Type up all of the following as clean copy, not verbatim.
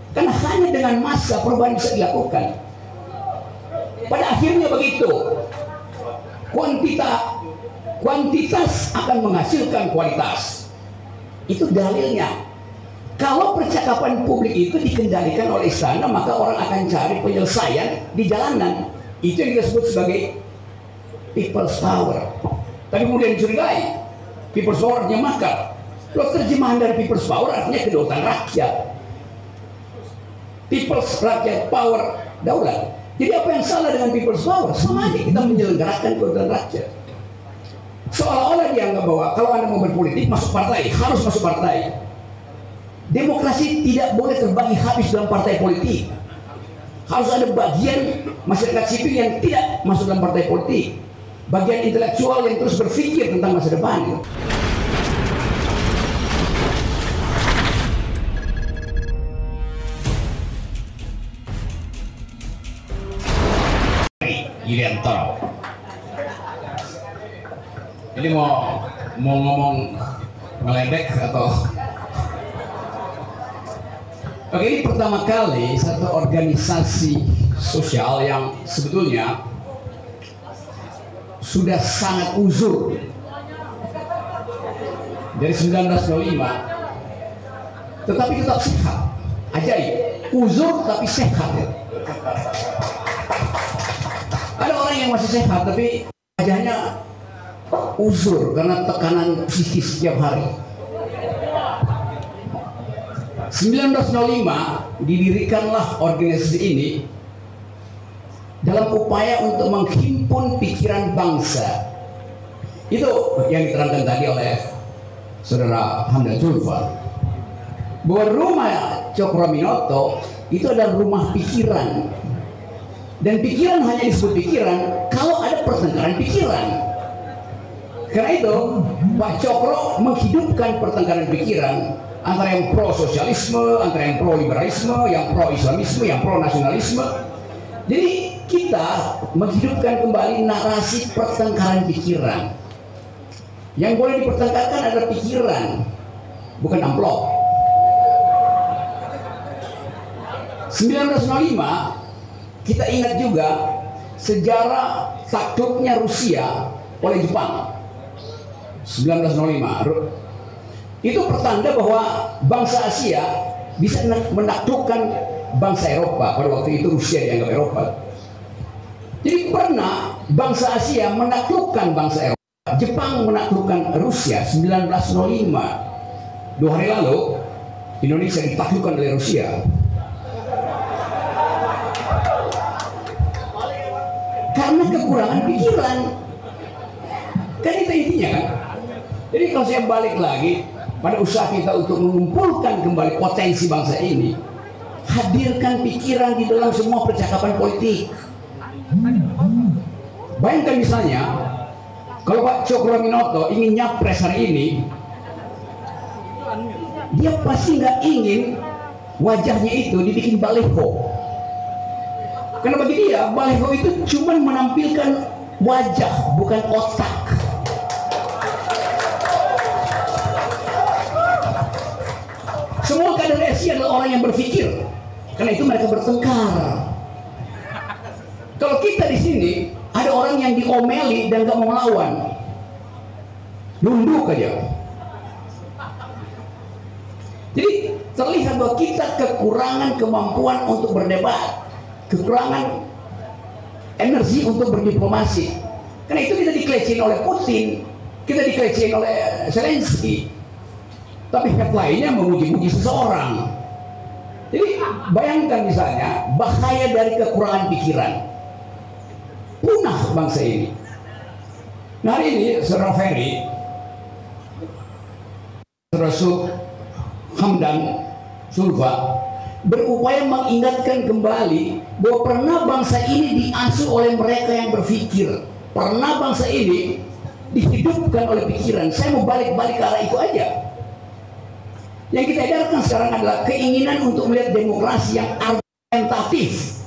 Karena hanya dengan massa perubahan bisa dilakukan. Pada akhirnya begitu. Kuantitas akan menghasilkan kualitas. Itu dalilnya. Kalau percakapan publik itu dikendalikan oleh istana, maka orang akan cari penyelesaian di jalanan. Itu yang disebut sebagai people's power. Tapi kemudian dicurigai, people's power artinya makar. Loh, terjemahan dari people's power artinya kedaulatan rakyat. People's rakyat power daulat. Jadi apa yang salah dengan people's power? Sama aja kita menyelenggarakan kedaulatan rakyat. Seolah-olah dianggap bahwa kalau Anda mau berpolitik, masuk partai, harus masuk partai. Demokrasi tidak boleh terbagi habis dalam partai politik. Harus ada bagian masyarakat sipil yang tidak masuk dalam partai politik, bagian intelektual yang terus berpikir tentang masa depan. Iriantoro. Ini mau ngomong ngeledek atau? Oke, ini pertama kali satu organisasi sosial yang sebetulnya sudah sangat uzur dari 1905, tetapi tetap sehat. Ajaib, uzur tapi sehat ya. Ada orang yang masih sehat tapi wajahnya uzur karena tekanan psikis setiap hari. 1905 didirikanlah organisasi ini dalam upaya untuk menghimpun pikiran bangsa. Itu yang diterangkan tadi oleh Saudara Hamdan Zulfa, bahwa rumah Cokroaminoto itu adalah rumah pikiran, dan pikiran hanya disebut pikiran kalau ada pertengkaran pikiran. Karena itu Pak Cokro menghidupkan pertengkaran pikiran antara yang pro sosialisme, antara yang pro liberalisme, yang pro islamisme, yang pro nasionalisme. Jadi kita menghidupkan kembali narasi pertengkaran pikiran. Yang boleh dipertengkarkan adalah pikiran, bukan amplop. 1905 kita ingat juga sejarah takluknya Rusia oleh Jepang. 1905 itu pertanda bahwa bangsa Asia bisa menaklukkan bangsa Eropa. Pada waktu itu Rusia dianggap Eropa. Jadi pernah bangsa Asia menaklukkan bangsa Eropa. Jepang menaklukkan Rusia 1905. 2 hari lalu Indonesia ditaklukkan oleh Rusia. Karena kekurangan pikiran. Kan itu intinya kan. Jadi kalau saya balik lagi pada usaha kita untuk mengumpulkan kembali potensi bangsa ini, hadirkan pikiran di dalam semua percakapan politik. Bayangkan misalnya, kalau Pak Cokroaminoto ingin nyapres hari ini, dia pasti nggak ingin wajahnya itu dibikin baliho. Karena bagi dia, baliho itu cuma menampilkan wajah, bukan otak. Semua kader SI adalah orang yang berpikir, karena itu mereka bertengkar. Kalau kita di sini ada orang yang diomeli dan gak mau melawan, nunduk aja. Jadi terlihat bahwa kita kekurangan kemampuan untuk berdebat, kekurangan energi untuk berdiplomasi. Karena itu kita dikelecehin oleh Putin, kita dikelecehin oleh Zelensky. Tapi headline-nya memuji-muji seseorang. Jadi bayangkan misalnya bahaya dari kekurangan pikiran. Punah bangsa ini. Nah hari ini Saudara Ferry, Saudara Hamdan Zulfa berupaya mengingatkan kembali bahwa pernah bangsa ini diasuh oleh mereka yang berpikir. Pernah bangsa ini dihidupkan oleh pikiran. Saya mau balik-balik ke arah itu aja. Yang kita edarkan sekarang adalah keinginan untuk melihat demokrasi yang argumentatif.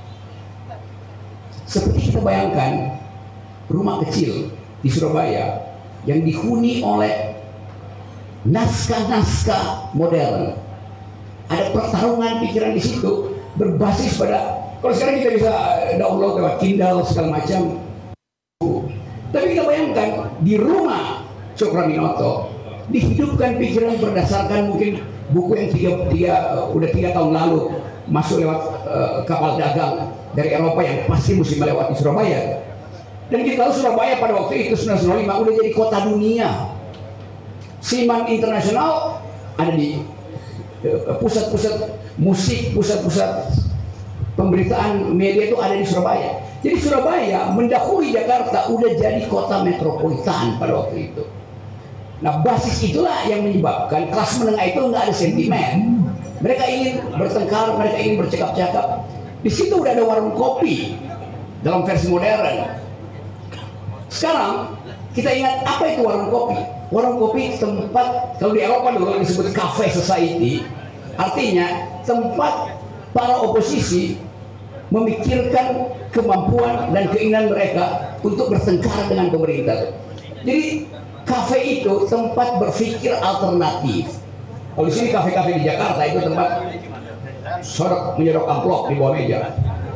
Seperti kita bayangkan rumah kecil di Surabaya yang dihuni oleh naskah-naskah modern. ada pertarungan pikiran di situ berbasis pada, kalau sekarang kita bisa download lewat Kindle segala macam. Tapi kita bayangkan di rumah Cokroaminoto dihidupkan pikiran berdasarkan mungkin buku yang udah 3 tahun lalu masuk lewat kapal dagang dari Eropa yang pasti mesti melewati Surabaya. Dan kita tahu Surabaya pada waktu itu 1905 udah jadi kota dunia. Seniman internasional ada di pusat-pusat musik, pusat-pusat pemberitaan media itu ada di Surabaya. Jadi Surabaya mendahului Jakarta udah jadi kota metropolitan pada waktu itu. Nah, basis itulah yang menyebabkan kelas menengah itu nggak ada sentimen. Mereka ingin bertengkar, mereka ingin bercakap-cakap. Di situ udah ada warung kopi dalam versi modern. Sekarang kita ingat apa itu warung kopi? Warung kopi tempat, kalau di Eropa dulu disebut cafe society, artinya tempat para oposisi memikirkan kemampuan dan keinginan mereka untuk bertengkar dengan pemerintah. Jadi kafe itu tempat berpikir alternatif. Kalau di sini kafe-kafe di Jakarta itu tempat menyodok amplop di bawah meja.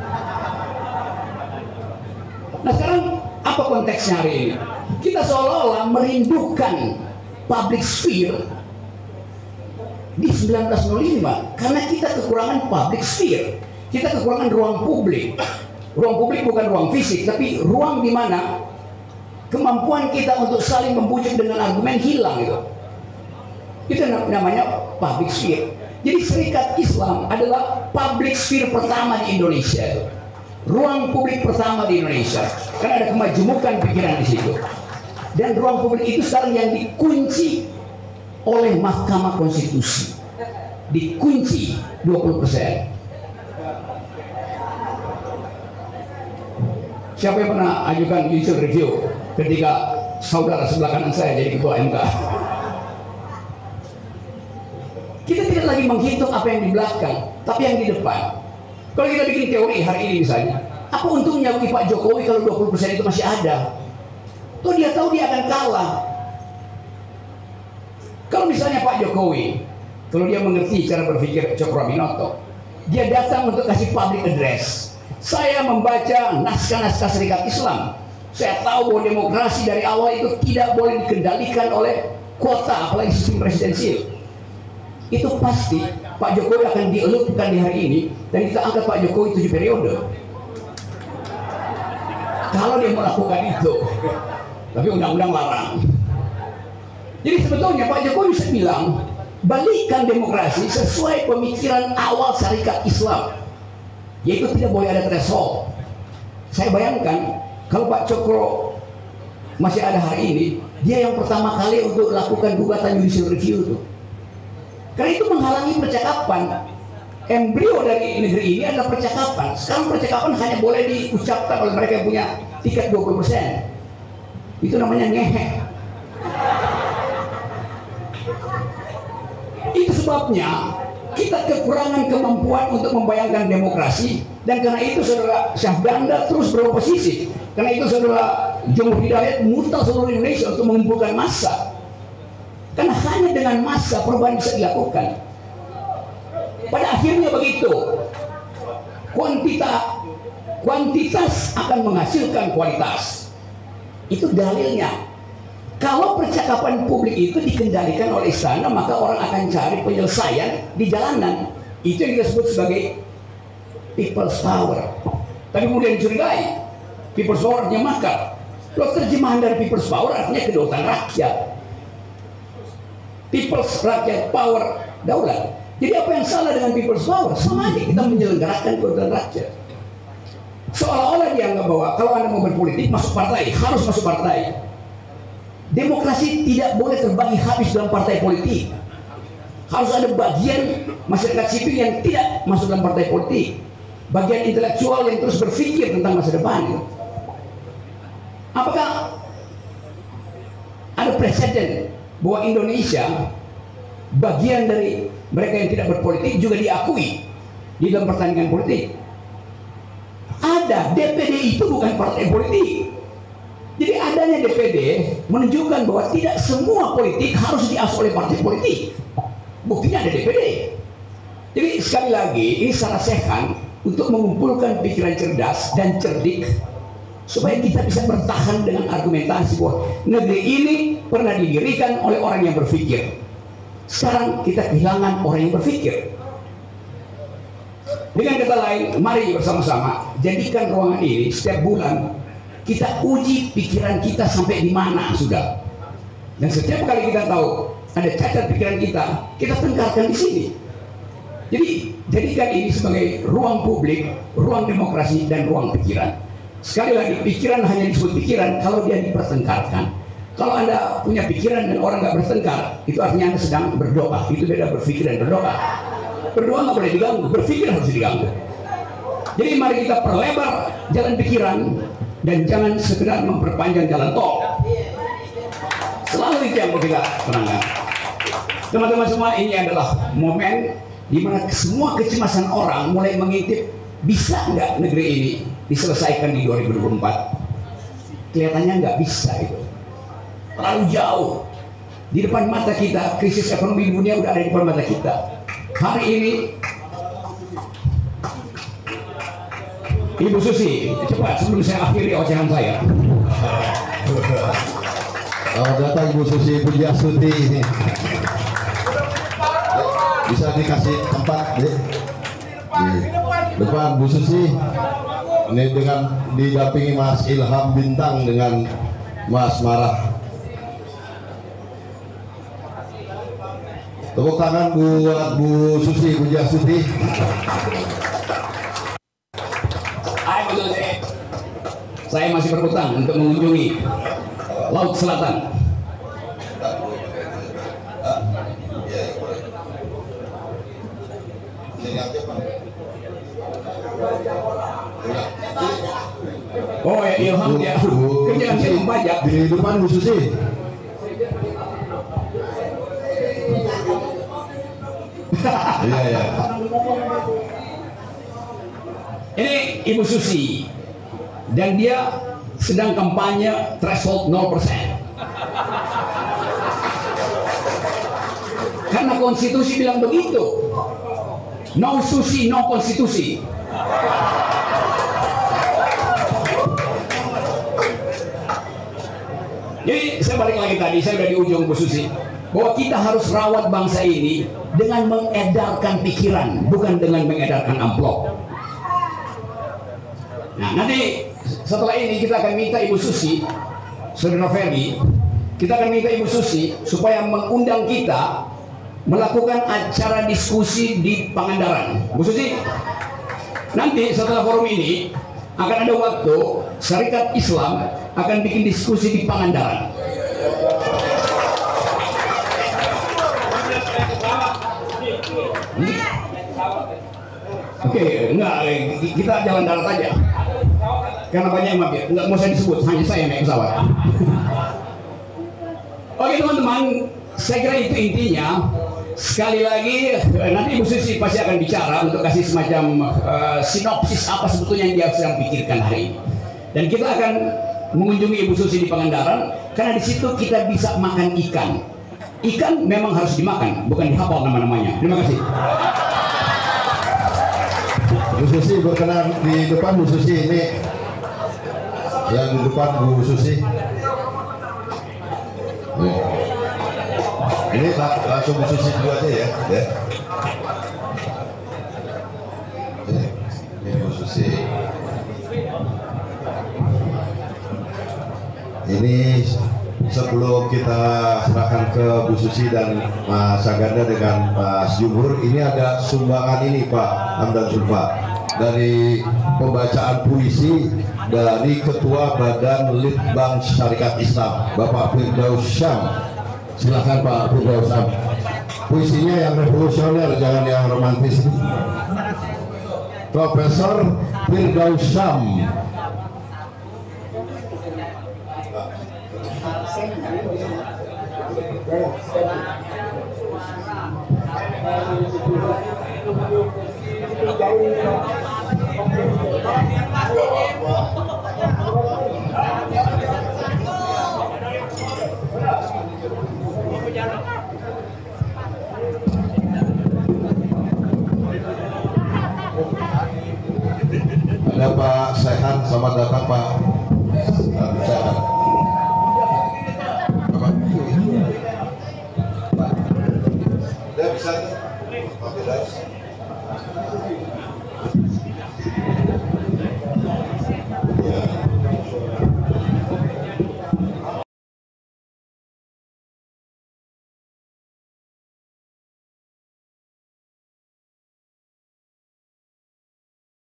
Nah, sekarang apa konteksnya hari ini? Kita seolah-olah merindukan public sphere di 1905 karena kita kekurangan public sphere. Kita kekurangan ruang publik. Ruang publik bukan ruang fisik, tapi ruang di mana kemampuan kita untuk saling membujuk dengan argumen hilang gitu. Itu namanya public sphere. Jadi Serikat Islam adalah public sphere pertama di Indonesia. Ruang publik pertama di Indonesia. Karena ada kemajemukan pikiran di situ. Dan ruang publik itu sekarang yang dikunci oleh Mahkamah Konstitusi. Dikunci 20%. Siapa yang pernah ajukan judicial review ketika saudara sebelah kanan saya jadi ketua MK? Kita tidak lagi menghitung apa yang di belakang, tapi yang di depan. Kalau kita bikin teori hari ini misalnya, apa untungnya bagi Pak Jokowi kalau 20% itu masih ada? Toh dia tahu dia akan kalah. Kalau misalnya Pak Jokowi, kalau dia mengerti cara berpikir Cokroaminoto, dia datang untuk kasih public address. Saya membaca naskah-naskah Serikat Islam. Saya tahu bahwa demokrasi dari awal itu tidak boleh dikendalikan oleh kuota, apalagi sistem presidensial. Itu pasti Pak Jokowi akan dielupkan di hari ini dan kita angkat Pak Jokowi 7 periode. Kalau dia melakukan itu, tapi undang-undang larang. Jadi sebetulnya Pak Jokowi bisa bilang, balikkan demokrasi sesuai pemikiran awal Serikat Islam. Yaitu tidak boleh ada threshold. Saya bayangkan kalau Pak Cokro masih ada hari ini, dia yang pertama kali untuk lakukan gugatan judicial review itu. Karena itu menghalangi percakapan. Embrio dari negeri ini adalah percakapan. Sekarang percakapan hanya boleh diucapkan oleh mereka yang punya tiket 20%. Itu namanya ngehe. Itu sebabnya kita kekurangan kemampuan untuk membayangkan demokrasi, dan karena itu saudara Syahbanda terus beroposisi. Karena itu saudara Jumhur Hidayat muter seluruh Indonesia untuk mengumpulkan massa. Karena hanya dengan massa perubahan bisa dilakukan. Pada akhirnya begitu. Kuantitas akan menghasilkan kualitas. Itu dalilnya. Kalau percakapan publik itu dikendalikan oleh istana, maka orang akan cari penyelesaian di jalanan. Itu yang disebut sebagai people's power. Tapi kemudian dicurigai, people's power artinya makar. Kalau terjemahan dari people's power artinya kedaulatan rakyat. People's rakyat power daulat. Jadi apa yang salah dengan people's power? Sama aja kita menyelenggarakan kedaulatan rakyat. Seolah-olah dianggap bahwa kalau Anda mau berpolitik, masuk partai, harus masuk partai. Demokrasi tidak boleh terbagi habis dalam partai politik. Harus ada bagian masyarakat sipil yang tidak masuk dalam partai politik. Bagian intelektual yang terus berpikir tentang masa depan. Apakah ada presiden bahwa Indonesia bagian dari mereka yang tidak berpolitik juga diakui di dalam pertandingan politik? Ada. DPD itu bukan partai politik. Jadi adanya DPD menunjukkan bahwa tidak semua politik harus diasuh oleh partai politik. Buktinya ada DPD. Jadi sekali lagi ini nasihat untuk mengumpulkan pikiran cerdas dan cerdik supaya kita bisa bertahan dengan argumentasi bahwa negeri ini pernah didirikan oleh orang yang berpikir. Sekarang kita kehilangan orang yang berpikir. Dengan kata lain, mari bersama-sama jadikan ruangan ini setiap bulan kita uji pikiran kita sampai di mana sudah. Dan setiap kali kita tahu ada cacat pikiran kita tengkarkan di sini. Jadi jadikan ini sebagai ruang publik, ruang demokrasi dan ruang pikiran. Sekali lagi, pikiran hanya disebut pikiran kalau dia dipertengkarkan. Kalau Anda punya pikiran dan orang nggak bertengkar, itu artinya Anda sedang berdoa. Itu beda berpikir dan berdoa. Berdoa nggak boleh diganggu, berpikir harus diganggu. Jadi mari kita perlebar jalan pikiran dan jangan sekedar memperpanjang jalan tol. Selalu itu yang kita terangkan. Teman-teman semua, ini adalah momen di mana semua kecemasan orang mulai mengintip, bisa nggak negeri ini diselesaikan di 2024? Kelihatannya nggak bisa itu. Terlalu jauh. Di depan mata kita, krisis ekonomi dunia udah ada di depan mata kita. Hari ini, Ibu Susi, cepat sebelum saya akhiri ocehan saya. Selamat datang Ibu Susi Pujiastuti. Bisa dikasih tempat di depan Bu Susi. Ini dengan didampingi Mas Ilham Bintang dengan Mas Marah. Tepuk tangan buat Bu Susi Pujiastuti. Hai Bu Susi, saya masih berhutang untuk mengunjungi Laut Selatan. Oh ya, Ilham dia kerjaan saya membajak di depan Bu Susi. Iya ya. Ini Ibu Susi dan dia sedang kampanye threshold 0%. Karena konstitusi bilang begitu. No Susi, no konstitusi. Jadi saya balik lagi tadi, saya udah di ujung Bu Susi, bahwa kita harus rawat bangsa ini dengan mengedarkan pikiran, bukan dengan mengedarkan amplop. Nah, nanti setelah ini kita akan minta Ibu Susi, Saudara Ferdi, kita akan minta Ibu Susi supaya mengundang kita melakukan acara diskusi di Pangandaran. Bu Susi, nanti setelah forum ini akan ada waktu Syarikat Islam akan bikin diskusi di Pangandaran. Oke, enggak, kita jalan darat aja. Karena banyak yang mampir, enggak mau saya disebut, hanya saya yang naik pesawat. Oke teman-teman, saya kira itu intinya. Sekali lagi, nanti Ibu Susi pasti akan bicara untuk kasih semacam sinopsis apa sebetulnya yang dia sedang pikirkan hari ini. Dan kita akan mengunjungi Ibu Susi di Pangandaran, karena di situ kita bisa makan ikan. Ikan memang harus dimakan, bukan dihafal nama-namanya. Terima kasih. Bu Susi berkenan di depan. Bu Susi ini yang di depan Bu Susi. Ini langsung Bu Susi dulu aja ya. Ini Bu Susi. Ini sebelum kita serahkan ke Bu Susi dan Mas Saganda dengan Mas Jumhur, ini ada sumbangan ini Pak Hamdan Zulfa dari pembacaan puisi dari Ketua Badan Litbang Syarikat Islam Bapak Firdaus Syam. Silakan Pak Firdaus Syam. Puisinya yang revolusioner, jangan yang romantis. Profesor Firdaus Syam. Ada Pak Sehan, selamat datang Pak.